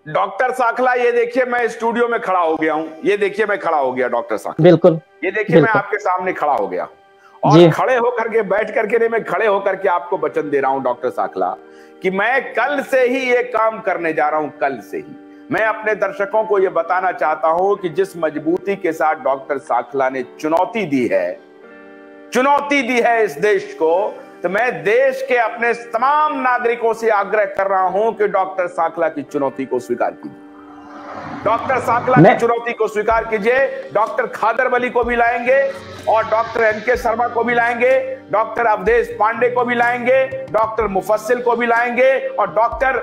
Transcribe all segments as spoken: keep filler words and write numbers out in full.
Doctor Sakhla, ये देखिए मैं स्टूडियो में खड़ा हो गया हूँ, ये देखिए मैं खड़ा हो गया डॉक्टर साखला, बिल्कुल, ये देखिए मैं आपके सामने खड़ा हो गया और खड़े होकर के बैठ करके नहीं, मैं खड़े होकर के आपको वचन दे रहा हूँ डॉक्टर साखला कि मैं कल से ही ये काम करने जा रहा हूँ। कल से ही मैं अपने दर्शकों को ये बताना चाहता हूं कि जिस मजबूती के साथ डॉक्टर साखला ने चुनौती दी है, चुनौती दी है इस देश को, तो मैं देश के अपने तमाम नागरिकों से आग्रह कर रहा हूं कि डॉक्टर साखला की चुनौती को स्वीकार कीजिए। डॉक्टर साखला की चुनौती को स्वीकार कीजिए। डॉक्टर खादर वली को भी लाएंगे और डॉक्टर एन के शर्मा को भी लाएंगे, डॉक्टर अवधेश पांडे को भी लाएंगे, डॉक्टर मुफस्सिल को भी लाएंगे और डॉक्टर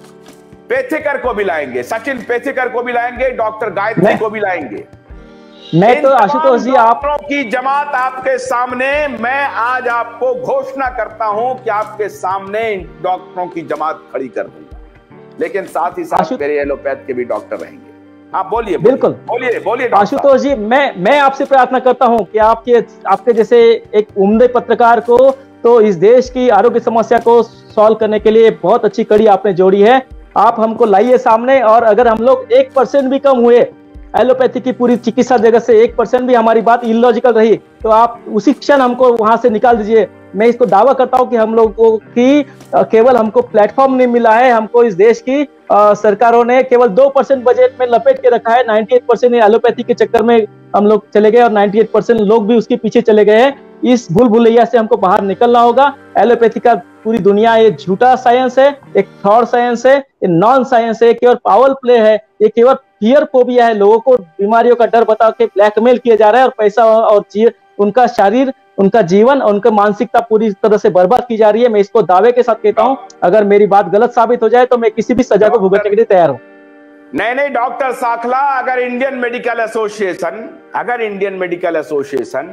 पेथेकर को भी लाएंगे, सचिन पेथेकर को भी लाएंगे, डॉक्टर गायत्री को भी लाएंगे। मैं तो आशुतोष जी, आप की जमात आपके सामने, मैं आज आपको घोषणा करता हूं कि आपके सामने डॉक्टरों की जमात खड़ी कर दूंगा, लेकिन साथ ही साथ मेरे एलोपैथ के भी डॉक्टर रहेंगे। आप बोलिए, बिल्कुल बोलिए, बोलिए आशुतोष जी। मैं मैं आपसे प्रार्थना करता हूं कि आपके आपके जैसे एक उम्दे पत्रकार को तो इस देश की आरोग्य समस्या को सॉल्व करने के लिए बहुत अच्छी कड़ी आपने जोड़ी है। आप हमको लाइए सामने, और अगर हम लोग एक परसेंट भी कम हुए एलोपैथी की पूरी चिकित्सा जगत से, एक परसेंट भी हमारी बात इलॉजिकल रही, तो आप उसी क्षण हमको वहां से निकाल दीजिए। मैं इसको दावा करता हूं कि हम लोगों की केवल हमको प्लेटफॉर्म नहीं मिला है, हमको इस देश की आ, सरकारों ने केवल दो परसेंट बजट में लपेट के रखा है। अट्ठानवे परसेंट एलोपैथी के चक्कर में हम लोग चले गए और अट्ठानवे परसेंट लोग भी उसके पीछे चले गए हैं। इस भूल भुलैया से हमको बाहर निकलना होगा। एलोपैथी का पूरी दुनिया ये झूठा साइंस है, एक थॉट साइंस है, ये नॉन साइंस है, केवल पावर प्ले है, ये केवल फियर फोबिया है। लोगों को बीमारियों का डर बता के ब्लैकमेल किया जा रहा है और पैसा और उनका शरीर, उनका जीवन, उनका मानसिकता पूरी तरह से बर्बाद की जा रही है। मैं इसको दावे के साथ कहता हूं, अगर मेरी बात गलत साबित हो जाए तो मैं किसी भी सजा को भुगतने के लिए तैयार हूं। नहीं नहीं डॉक्टर साखला, अगर इंडियन मेडिकल एसोसिएशन अगर इंडियन मेडिकल एसोसिएशन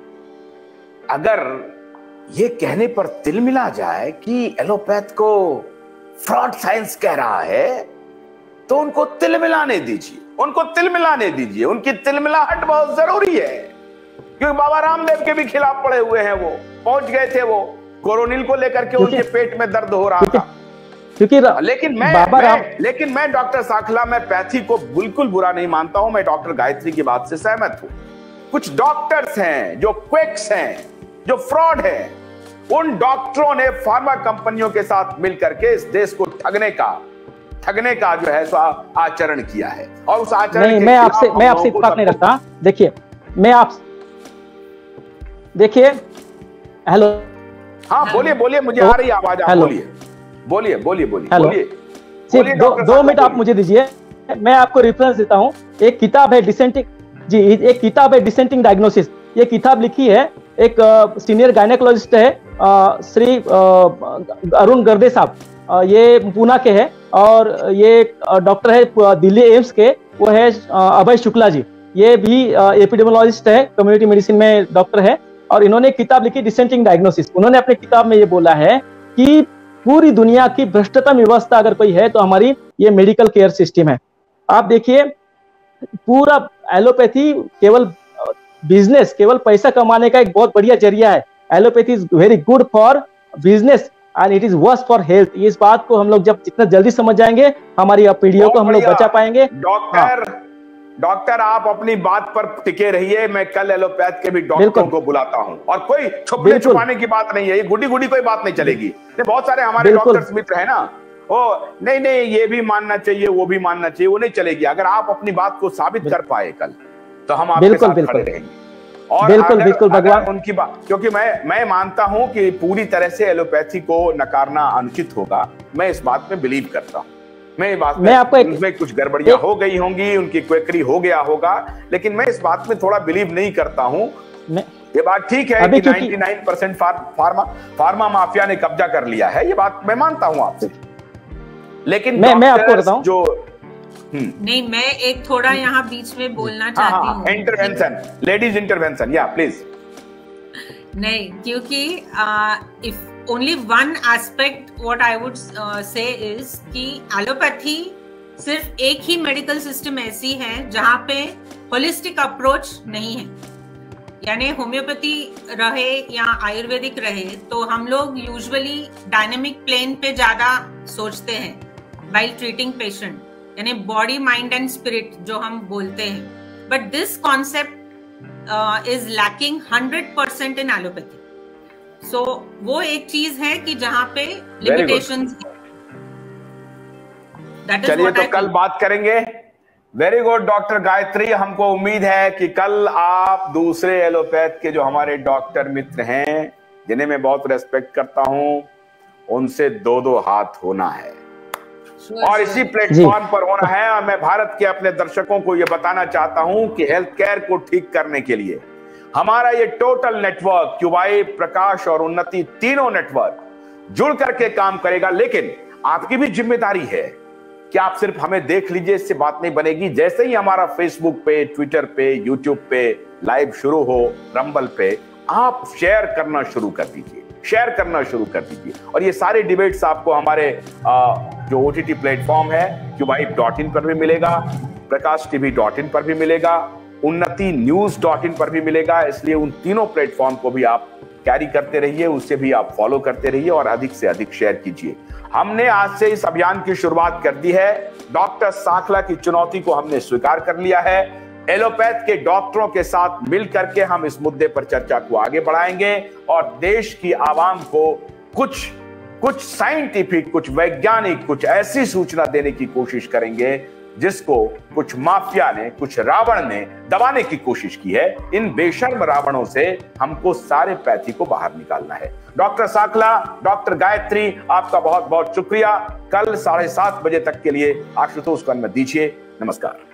अगर ये कहने पर तिल मिला जाए कि एलोपैथ को फ्रॉड साइंस कह रहा है, तो उनको तिल मिलाने दीजिए, उनको तिल मिलाने दीजिए। उनकी तिल मिलाहट बहुत जरूरी है, क्योंकि बाबा रामदेव के भी खिलाफ पड़े हुए हैं। वो पहुंच गए थे, वो कोरोनिल को लेकर के उनके पेट में दर्द हो रहा था। क्योंकि लेकिन मैं, बाबा मैं राम... लेकिन मैं डॉक्टर साखला, मैं पैथी को बिल्कुल बुरा नहीं मानता हूं। मैं डॉक्टर गायत्री की बात से सहमत हूं। कुछ डॉक्टर्स हैं जो क्विक्स हैं, जो फ्रॉड है, उन डॉक्टरों ने फार्मा कंपनियों के साथ मिलकर के इस देश को ठगने का ठगने का जो है सो आचरण किया है। और उस आचरण नहीं, मैं आपसे मैं आपसे इत्तेफाक नहीं रखता। देखिए, मैं आप देखिए हेलो, हाँ बोलिए, बोलिए, मुझे आ रही आवाज, आप बोलिए, बोलिए, बोलिए, बोलिए, बोलिए। सिर्फ दो, दो मिनट आप मुझे दीजिए, मैं आपको रेफरेंस देता हूँ। एक किताब है डिसेंटिंग जी एक किताब है डिसेंटिंग डायग्नोसिस। ये किताब लिखी है एक सीनियर गायनेकोलॉजिस्ट है, आ, श्री अरुण गर्दे साहब, ये पूना के हैं, और ये डॉक्टर है दिल्ली एम्स के, वो है अभय शुक्ला जी। ये भी एपिडेमियोलॉजिस्ट है, कम्युनिटी मेडिसिन में डॉक्टर है, और इन्होंने किताब लिखी डिसेंटिंग डायग्नोसिस। उन्होंने अपनी किताब में ये बोला है कि पूरी दुनिया की भ्रष्टतम व्यवस्था अगर कोई है तो हमारी ये मेडिकल केयर सिस्टम है। आप देखिए, पूरा एलोपैथी केवल बिजनेस, केवल पैसा कमाने का एक बहुत बढ़िया जरिया है। Allopathy is very good for business and it is worst for health. इस बात को हम लोग जब जितना जल्दी समझ जाएंगे, हमारी पीढ़ियों को हम लोग बचा पाएंगे। डॉक्टर डॉक्टर आप अपनी बात पर टिके रहिए। मैं कल एलोपैथ के भी डॉक्टरों को बुलाता हूं, और कोई छुपने छुपाने की बात नहीं है, ये गुडी गुडी कोई बात नहीं चलेगी। बहुत सारे हमारे डॉक्टर्स मित्र है ना, ओ नहीं नहीं ये भी मानना चाहिए, वो भी मानना चाहिए, वो नहीं चलेगी। अगर आप अपनी बात को साबित कर पाए कल, तो हम आपके साथ खड़े रहेंगे। और बिल्कुल बिल्कुल भगवान उनकी बात, क्योंकि मैं मैं मानता हूं कि पूरी तरह से एलोपैथी को नकारना अनुचित होगा। मैं इस बात में बिलीव करता हूं। मैं इस बात में, मैं आपको उनमें कुछ गड़बड़ियां हो गई होंगी, उनकी क्वेकरी हो गया होगा, लेकिन मैं इस बात में थोड़ा बिलीव नहीं करता हूं। ये बात ठीक है कि निन्यानवे परसेंट फार्मा फार्मा माफिया ने कब्जा कर लिया है, ये बात मैं मानता हूं आपसे। लेकिन मैं मैं आपको बताऊं जो नहीं, मैं एक थोड़ा यहाँ बीच में बोलना चाहती हूँ। इंटरवेंशन, लेडीज इंटरवेंशन, या प्लीज। नहीं, क्योंकि if only one aspect what I would say is कि एलोपैथी सिर्फ एक ही मेडिकल सिस्टम ऐसी है जहाँ पे होलिस्टिक अप्रोच नहीं है। यानी होम्योपैथी रहे या आयुर्वेदिक रहे, तो हम लोग यूजुअली डायनेमिक प्लेन पे ज्यादा सोचते हैं व्हाइल ट्रीटिंग पेशेंट। यानी बॉडी माइंड एंड स्पिरिट जो हम बोलते हैं, but this concept is lacking hundred percent in allopathy. So वो एक चीज है कि जहां पे लिमिटेशंस है। चलिए तो कल बात करेंगे। वेरी गुड डॉक्टर गायत्री, हमको उम्मीद है कि कल आप दूसरे एलोपैथ के जो हमारे डॉक्टर मित्र हैं, जिन्हें मैं बहुत रेस्पेक्ट करता हूं, उनसे दो दो हाथ होना है और इसी प्लेटफॉर्म पर होना है। और मैं भारत के अपने दर्शकों को यह बताना चाहता हूं कि हेल्थ केयर को ठीक करने के लिए हमारा ये टोटल नेटवर्क, क्यूबाई, प्रकाश और उन्नति, तीनों नेटवर्क जुड़ करके काम करेगा। लेकिन आपकी भी जिम्मेदारी है कि आप सिर्फ हमें देख लीजिए, इससे बात नहीं बनेगी। जैसे ही हमारा फेसबुक पे, ट्विटर पे, यूट्यूब पे लाइव शुरू हो, रंबल पे, आप शेयर करना शुरू कर दीजिए, शेयर करना शुरू कर दीजिए। और ये सारे डिबेट्स आपको हमारे आ, जो ओटीटी प्लेटफॉर्म है क्यूबाई डॉट इन पर भी मिलेगा, प्रकाश टीवी डॉट इन पर भी मिलेगा, उन्नति न्यूज डॉट इन पर भी मिलेगा। इसलिए उन तीनों प्लेटफॉर्म को भी आप कैरी करते रहिए, उससे भी आप फॉलो करते रहिए और अधिक से अधिक शेयर कीजिए। हमने आज से इस अभियान की शुरुआत कर दी है। डॉक्टर साखला की चुनौती को हमने स्वीकार कर लिया है। एलोपैथ के डॉक्टरों के साथ मिलकर के हम इस मुद्दे पर चर्चा को आगे बढ़ाएंगे और देश की आवाम को कुछ कुछ साइंटिफिक, कुछ वैज्ञानिक, कुछ ऐसी सूचना देने की कोशिश करेंगे जिसको कुछ माफिया ने, कुछ रावण ने दबाने की कोशिश की है। इन बेशर्म रावणों से हमको सारे पैथी को बाहर निकालना है। डॉक्टर साखला, डॉक्टर गायत्री, आपका बहुत बहुत शुक्रिया। कल साढ़े सात बजे तक के लिए आशुतोष को अनुमति दीजिए। नमस्कार।